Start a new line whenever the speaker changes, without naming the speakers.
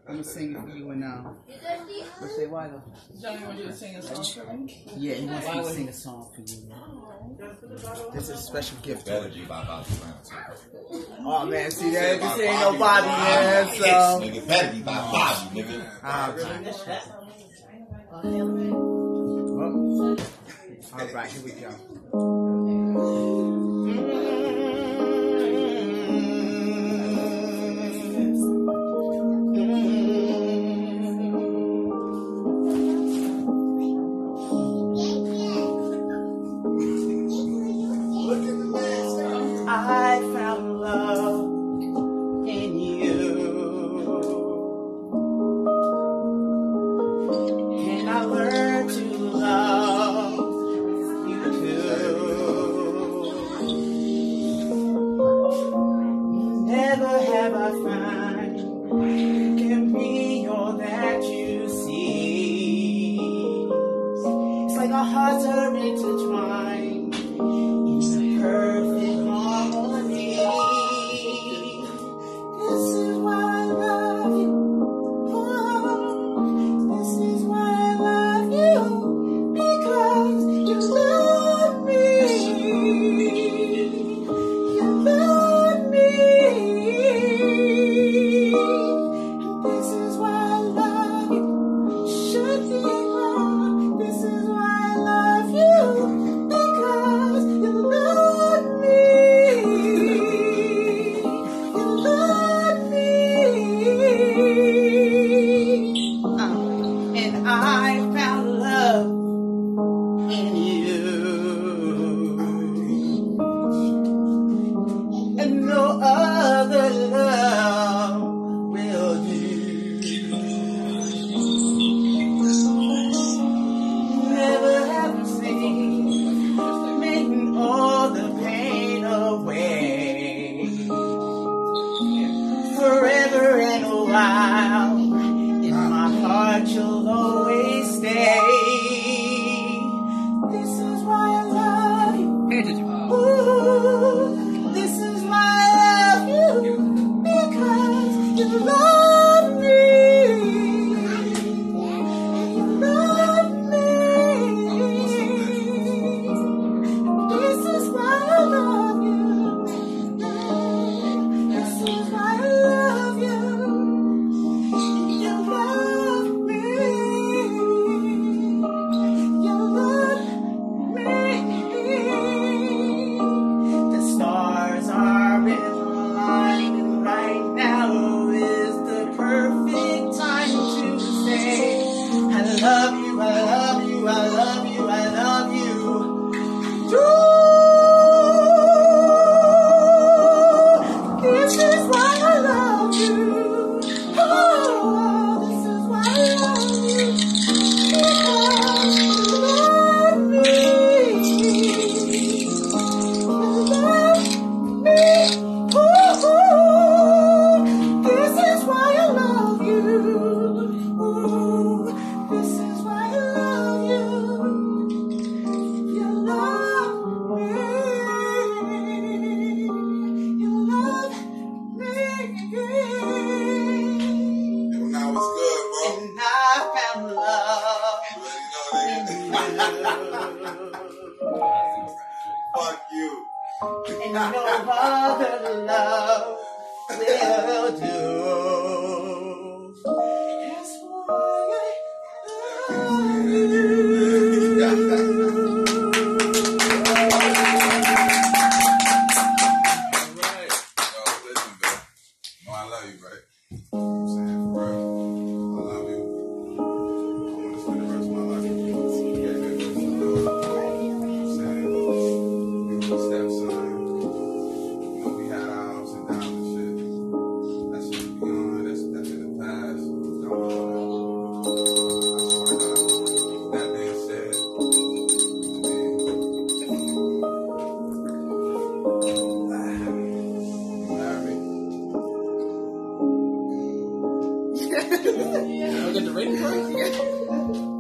I'm gonna sing it for you and but say why though?
Johnny wants you to sing a song for me?
Yeah, he wants me to sing a song for you. This is a special gift.
Better be by Bobby Brown.
Oh man, see that? This ain't no Bobby, man. So
nigga, better be by Bobby, nigga.
All right, here we go. I found love in you. Can I learn to love you too? Never have I found can be all that you see. It's like our hearts are intertwined in the perfect harmony. This is why I love you. This is why I love you. Because you love me. You love me. This is why I love you. Should be wrong. This is why I love you. Because you love me. You love me. And I found love in you. And no other love will do. Never have seen making all the pain away. Forever and a while, in my heart you'll always stay. This is why I love you. Ooh, this is why I love you. Because you love me. You love me. This is why I love you. This is why I love you. You love me. You love me. The stars are in line, and right now is the perfect time to say, I love you, I love you, I love you, I love you. This is why I love you. Oh, this is why I love you. Because you love me. You love me. Ooh, this is why I love you. Ooh, this is why I love you. You love me. You love me.
Now it's good, bro.
And I found love in you.
Fuck you.
And no other love will do. That's why I love you.
Alright. Yo, listen, man. No, I love you, right? You know what I'm saying? For real. I love you. I want to spend the rest of my life with you. Yeah, man. You know what I'm saying? You were a stepson. You know, we had our ups and downs and shit. That shit is beyond. That's in the past. Don't know that. I swear to God. That being said,
Yeah, we get the rating for it?